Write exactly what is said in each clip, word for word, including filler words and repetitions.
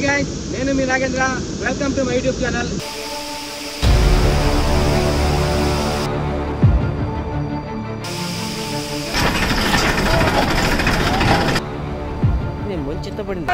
guys, నేను మీ Nagendra. Welcome to my YouTube channel. నేను ముంచెత్తబడింది.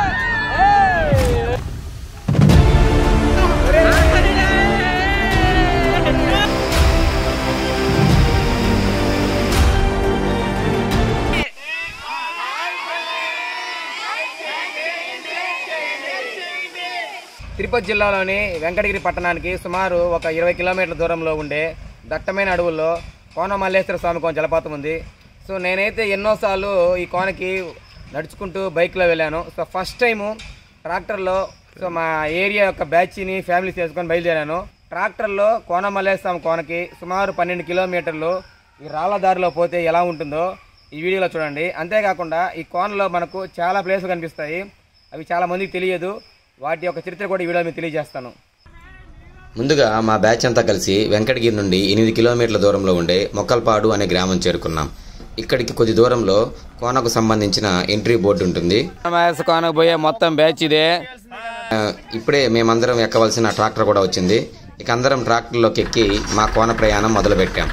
తిరుపతి జిల్లాలోని వెంకటగిరి పట్టణానికి సుమారు ఒక ఇరవై కిలోమీటర్ల దూరంలో ఉండే దట్టమైన అడవుల్లో కోన మల్లేశ్వర స్వామి కోన జలపాతం ఉంది. సో నేనైతే ఎన్నోసార్లు ఈ కోనకి నడుచుకుంటూ బైక్లో వెళ్ళాను. సో ఫస్ట్ టైము ట్రాక్టర్లో సో మా ఏరియా యొక్క బ్యాచ్ని ఫ్యామిలీ చేసుకొని బయలుదేరాను. ట్రాక్టర్లో కోన మల్లేశ్వర స్వామి కోనకి సుమారు పన్నెండు కిలోమీటర్లు ఈ రాళ్ళ దారిలో పోతే ఎలా ఉంటుందో ఈ వీడియోలో చూడండి. అంతేకాకుండా ఈ కోనలో మనకు చాలా ప్లేసులు కనిపిస్తాయి, అవి చాలా మందికి తెలియదు. వాటి యొక్క చరిత్ర కూడా ఈ వీడియో మీకు తెలియజేస్తాను. ముందుగా మా బ్యాచ్ అంతా కలిసి వెంకటగిరి నుండి ఎనిమిది కిలోమీటర్ల దూరంలో ఉండే మొక్కల్పాడు అనే గ్రామం చేరుకున్నాం. ఇక్కడికి కొద్ది దూరంలో కోనకు సంబంధించిన ఎంట్రీ బోర్డు ఉంటుంది. కోనకు పోయే మొత్తం బ్యాచ్ ఇదే. ఇప్పుడే మేమందరం ఎక్కవలసిన ట్రాక్టర్ కూడా వచ్చింది. ఇక అందరం ట్రాక్టర్లోకి ఎక్కి మా కోన ప్రయాణం మొదలు పెట్టాం.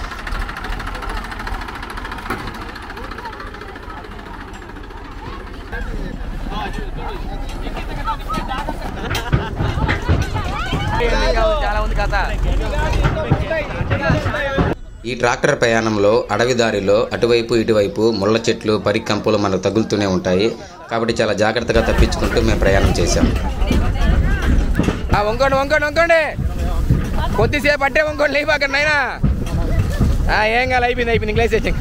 ఈ ట్రాక్టర్ ప్రయాణంలో అడవి దారిలో అటువైపు ఇటువైపు ముళ్ళ చెట్లు పరికంపులు మనకు తగులుతూనే ఉంటాయి. కాబట్టి చాలా జాగ్రత్తగా తప్పించుకుంటూ మేము ప్రయాణం చేశాం. వంకోండి వంకోండి వంకోండి కొద్దిసేపు అంటే వంకోండి లేవు అక్కడ నైనా ఏం కాదు, అయిపోయింది అయిపోయింది ఇంగ్లీష్ వచ్చి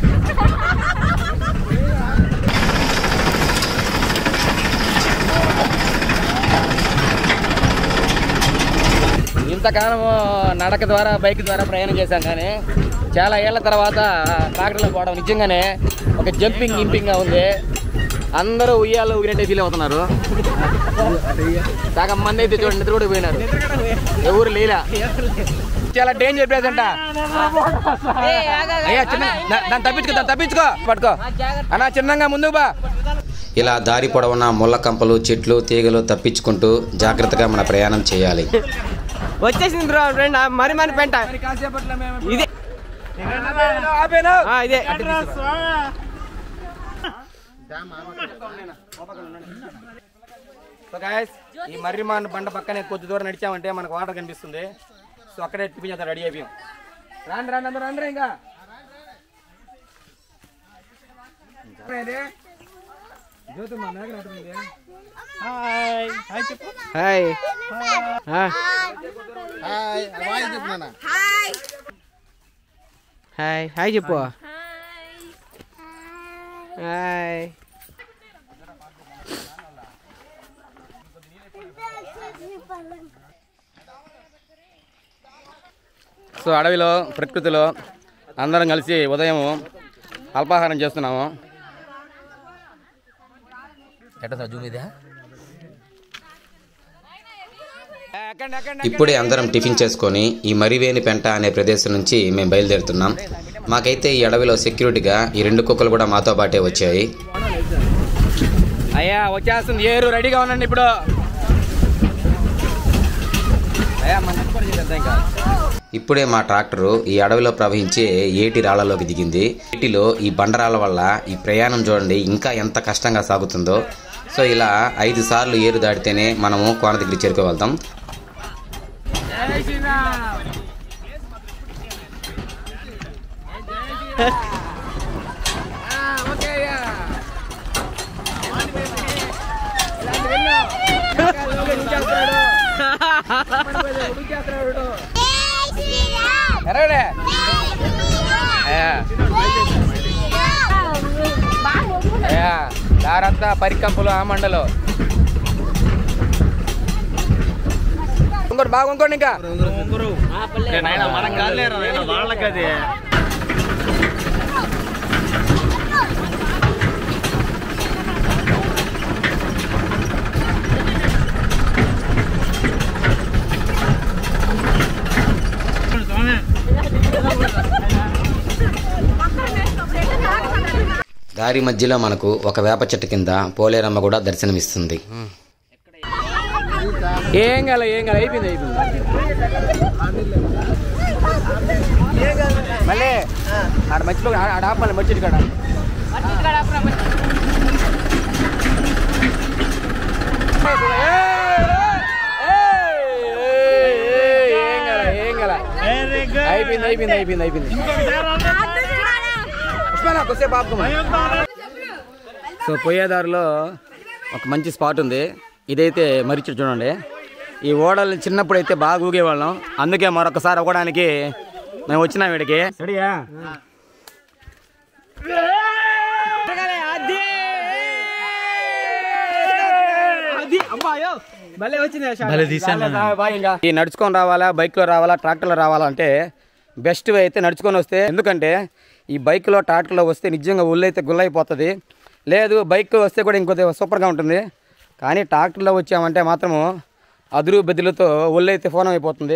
ఇంతకాలం నడక ద్వారా బైక్ ద్వారా ప్రయాణం చేశాం, కానీ చాలా ఏళ్ల తర్వాత ట్రాక్టర్లో పోవడం నిజంగానే ఒక జంపింగ్ గింపింగ్గా ఉంది. అందరూ ఉయ్యాలు ఊగినట్టే ఫీల్ అవుతున్నారు. సగం మంది అయితే చూడండి నిద్ర కూడా పోయినారు, ఎవరు లేలా. చాలా డేంజర్ ప్లేస్ అంట. అయ్యా చిన్న దాన్ని తప్పించుకో దాన్ని తప్పించుకో పట్టుకో అన్నా, చిన్నగా ముందుకు బా. ఇలా దారి పొడవున ముళ్ళ కంపలు చెట్లు తీగలు తప్పించుకుంటూ జాగ్రత్తగా మన ప్రయాణం చేయాలి. వచ్చేసింది ఫ్రెండ్ మరి మరి పెంట ఇదే ఇదే సో గైస్, ఈ మర్రిమాన్ బండ పక్కనే కొద్ది దూరం నడిచామంటే మనకు వాటర్ కనిపిస్తుంది. సో అక్కడే టిఫిన్ చేద్దాం, రెడీ అయిపోయాం. రాండి రాండి అందరూ రండి. ఇంకా హాయ్ హాయ్ చెప్పు. హాయ్ హాయ్ హాయ్ చెప్పు. హాయ్ సో అడవిలో ప్రకృతిలో అందరం కలిసి ఉదయం అల్పాహారం చేస్తున్నాము. ఇప్పుడే అందరం టిఫిన్ చేసుకొని ఈ మరివేని పెంట అనే ప్రదేశం నుంచి మేము బయలుదేరుతున్నాం. మాకైతే ఈ అడవిలో సెక్యూరిటీగా ఈ రెండు కుక్కలు కూడా మాతో పాటే వచ్చాయి. అయ్యా వచ్చేస్తుంది, ఏరు రెడీగా ఉండండి. ఇప్పుడు ఇప్పుడే మా ట్రాక్టరు ఈ అడవిలో ప్రవహించే ఏటి రాళ్లలోకి దిగింది. ఏటిలో ఈ బండరాళ్ళ వల్ల ఈ ప్రయాణం చూడండి ఇంకా ఎంత కష్టంగా సాగుతుందో. సో ఇలా ఐదు సార్లు ఏరు దాటితేనే మనము కోన దగ్గర చేరుకోగలుగుతాం. దారంతా పరికంపులు ఆ మండలో ఇంకోటి బాగా ఇంకోండి. ఇంకా వాళ్ళకది దారి మధ్యలో మనకు ఒక వేప చెట్టు కింద పోలేరమ్మ కూడా దర్శనమిస్తుంది. ఏం కాలే ఏం కాలే అయిపోయింది అయిపోయింది మళ్ళీ ఆడ మర్చిపో ఆడ ఆప మళ్ళీ మర్చిటి కాడ అయిపోయింది అయిపోయింది అయిపోయింది అయిపోయింది కొద్దిసేపు ఆపుకోమా. సో పోయేదారిలో ఒక మంచి స్పాట్ ఉంది. ఇదైతే మరిచి చూడండి. ఈ ఓడల్ని చిన్నప్పుడు అయితే బాగా ఊగేవాళ్ళం. అందుకే మరొకసారి అవ్వడానికి మేము వచ్చినాం వీడికి. రెడీయా? ఈ నడుచుకొని రావాలా, బైక్లో రావాలా, ట్రాక్టర్లో రావాలా అంటే బెస్ట్ వే అయితే నడుచుకొని వస్తే. ఎందుకంటే ఈ బైక్లో ట్రాక్టర్లో వస్తే నిజంగా ఒళ్ళు అయితే గుల్లైపోతుంది. లేదు బైక్ వస్తే కూడా ఇంకొద్ది సూపర్గా ఉంటుంది. కానీ ట్రాక్టర్లో వచ్చామంటే మాత్రము అదురు బెదిలతో ఒళ్ళు అయితే ఫోన్ అయిపోతుంది.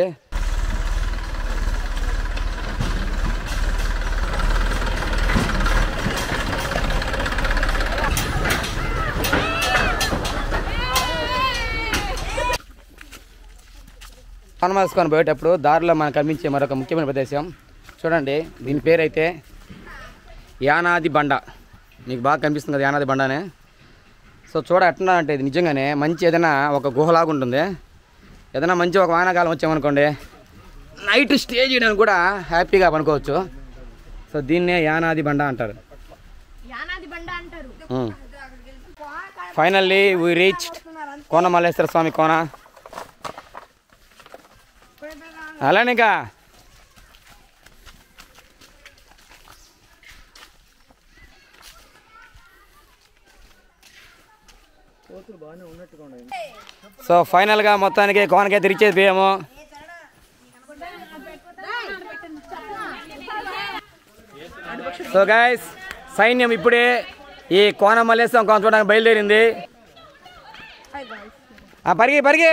వనమాసుకొని పోయేటప్పుడు దారిలో మనకు కనిపించే మరొక ముఖ్యమైన ప్రదేశం చూడండి. దీని పేరు అయితే యానాది బండ. మీకు బాగా కనిపిస్తుంది కదా యానాది బండనే. సో చూడ ఎట్లా అంటే ఇది నిజంగానే మంచి ఏదైనా ఒక గుహలాగా ఉంటుంది. ఏదైనా మంచి ఒక వానాకాలం వచ్చామనుకోండి నైట్ స్టే చేయడానికి కూడా హ్యాపీగా పనుకోవచ్చు. సో దీన్నే యానాది బండ అంటారు. Finally we reached Kona Malleswara Swamy Kona. అలానేగా సో ఫైనల్గా మొత్తానికి కోనకే తిరిచేది పోయాము. సో గైస్ సైన్యం ఇప్పుడే ఈ కోన మల్లేశ్వరం కోన చూడడానికి బయలుదేరింది. పరిగి పరిగి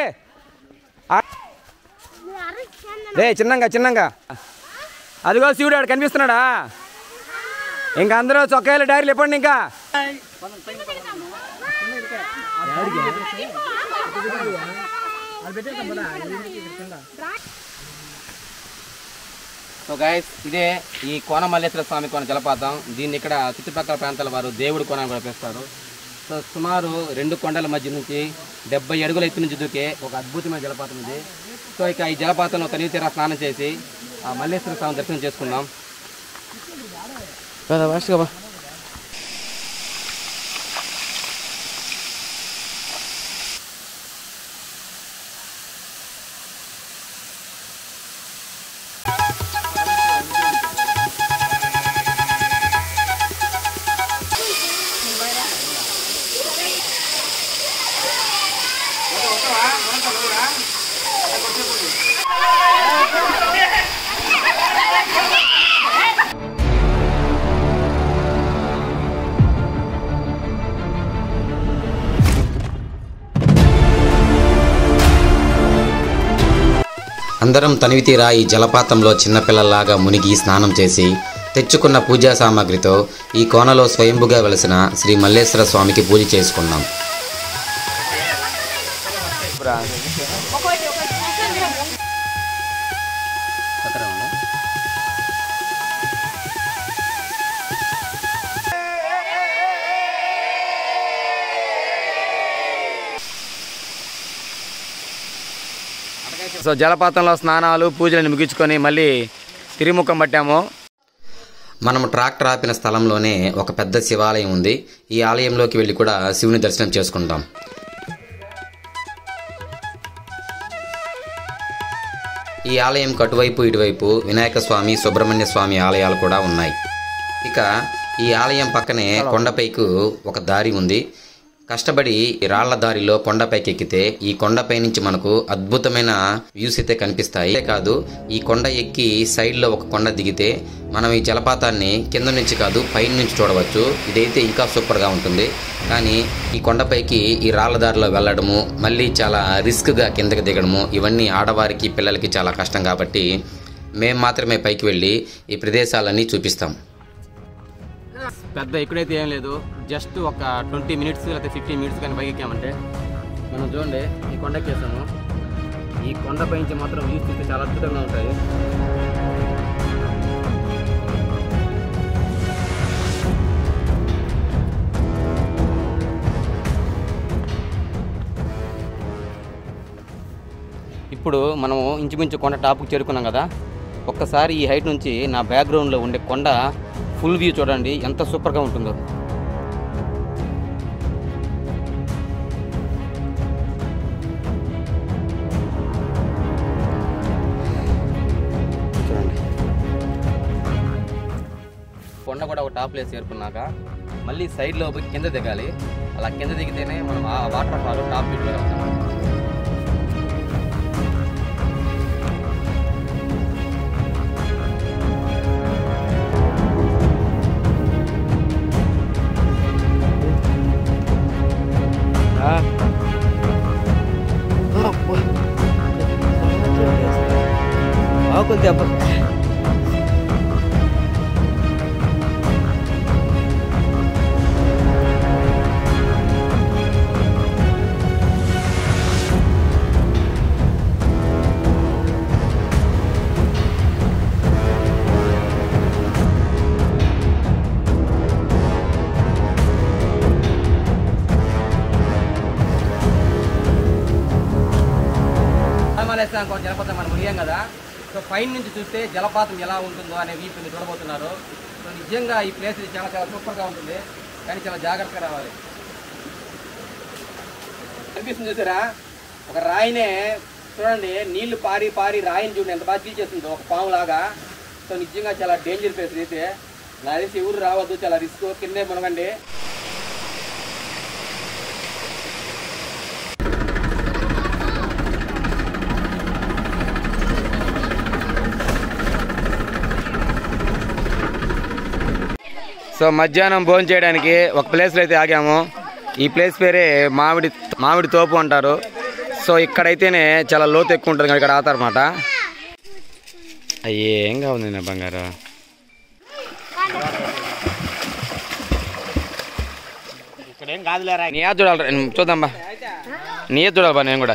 రే చిన్నంగా చిన్నంగా. అదిగో శివుడు ఆడు కనిపిస్తున్నాడా? ఇంకా అందరూ చొక్కాయలు డైరీలు ఇప్పండి. ఇంకా సో గైస్ ఇదే ఈ కోన మల్లేశ్వర స్వామి కోన జలపాతం. దీన్ని ఇక్కడ చుట్టుపక్కల ప్రాంతాల వారు దేవుడి కోన కూడా పిలుస్తారు. సో సుమారు రెండు కొండల మధ్య నుంచి డెబ్బై అడుగుల ఎత్తు నుంచి దూకే ఒక అద్భుతమైన జలపాతం ఇది. సో ఇక ఈ జలపాతంలో తనివి తీరా స్నానం చేసి ఆ మల్లేశ్వర స్వామి దర్శనం చేసుకుందాం. అందరం తనివితీరా ఈ జలపాతంలో చిన్నపిల్లల్లాగా మునిగి స్నానం చేసి తెచ్చుకున్న పూజా సామాగ్రితో ఈ కోనలో స్వయంభుగా వెలసిన శ్రీ మల్లేశ్వర స్వామికి పూజ చేసుకున్నాం. సో జలపాతంలో స్నానాలు పూజలను ముగించుకొని మళ్ళీ తిరుముఖం పట్టాము. మనం ట్రాక్టర్ ఆపిన స్థలంలోనే ఒక పెద్ద శివాలయం ఉంది. ఈ ఆలయంలోకి వెళ్ళి కూడా శివుని దర్శనం చేసుకుంటాం. ఈ ఆలయం అటువైపు ఇటువైపు వినాయక స్వామి, సుబ్రహ్మణ్య స్వామి ఆలయాలు కూడా ఉన్నాయి. ఇక ఈ ఆలయం పక్కనే కొండపైకి ఒక దారి ఉంది. కష్టపడి రాళ్ల దారిలో కొండపైకి ఎక్కితే ఈ కొండపై నుంచి మనకు అద్భుతమైన వ్యూస్ అయితే కనిపిస్తాయి. కాదు ఈ కొండ ఎక్కి సైడ్ లో ఒక కొండ దిగితే మనం ఈ జలపాతాన్ని కింద నుంచి కాదు పైన నుంచి చూడవచ్చు. ఇదైతే ఇంకా సూపర్ గా ఉంటుంది. కానీ ఈ కొండపైకి ఈ రాళ్ల దారిలో వెళ్ళడము, మళ్ళీ చాలా రిస్క్ గా కిందకి దిగడము, ఇవన్నీ ఆడవారికి పిల్లలకి చాలా కష్టం. కాబట్టి మేము మాత్రమే పైకి వెళ్ళి ఈ ప్రదేశాలన్నీ చూపిస్తాం. పెద్ద ఎక్కడైతే ఏం లేదు, జస్ట్ ఒక ట్వంటీ మినిట్స్ లేకపోతే ఫిఫ్టీన్ మినిట్స్ కానీ పైకి ఎక్కామంటే మనం చూడండి ఈ కొండ ఎక్కేసాము. ఈ కొండ పైంచి మాత్రం వ్యూస్ చూస్తే చాలా అద్భుతంగా ఉంటాయి. ఇప్పుడు మనము ఇంచుమించు కొండ టాప్కి చేరుకున్నాం కదా. ఒక్కసారి ఈ హైట్ నుంచి నా బ్యాక్గ్రౌండ్లో ఉండే కొండ ఫుల్ వ్యూ చూడండి ఎంత సూపర్గా ఉంటుందో. చూడండి కొండ కూడా ఒక టాప్ ప్లేస్ చేరుకున్నాక మళ్ళీ సైడ్లో పోయి కింద దిగాలి. అలా కింద దిగితేనే మనం ఆ వాటర్ ఫాల్ టాప్ వ్యూలో వెళ్తాం. ఆకులు దెబ్బ కొంచెం జలపాతం మనం మునిగాం కదా. సో పైన నుంచి చూస్తే జలపాతం ఎలా ఉంటుందో అనే వీపు మీరు చూడబోతున్నారు. సో నిజంగా ఈ ప్లేస్ చాలా చాలా సూపర్గా ఉంటుంది, కానీ చాలా జాగ్రత్తగా రావాలి. అనిపిస్తుంది చూసారా, ఒక రాయినే చూడండి నీళ్లు పారి పారి రాయిని చూడండి ఎంత బాగా తీసేస్తుందో ఒక పాములాగా. సో నిజంగా చాలా డేంజర్ ప్లేస్ అయితే. నా తెలిసి ఎవరు రావద్దు, చాలా రిస్క్. కిందే మునగండి. సో మధ్యాహ్నం భోజనం చేయడానికి ఒక ప్లేస్లో అయితే ఆగాము. ఈ ప్లేస్ పేరే మామిడి మామిడి తోపు అంటారు. సో ఇక్కడైతేనే చాలా లోతు ఎక్కువ ఉంటుంది, ఇక్కడ ఆతారన్నమాట. అయ్యే ఏం కావాలి నా బంగారు. నీ ఏది చూడాలి, చూద్దాంబా. నీ ఏది చూడాలి బా, నేను కూడా.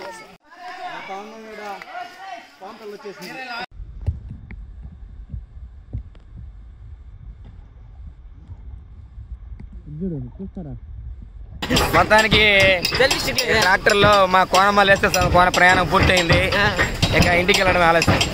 మొత్తానికి ట్రాక్టర్లో మా కోనమల్లేస్తే కోన ప్రయాణం పూర్తయింది. ఇక ఇంటికి వెళ్ళడం ఆలస్యం.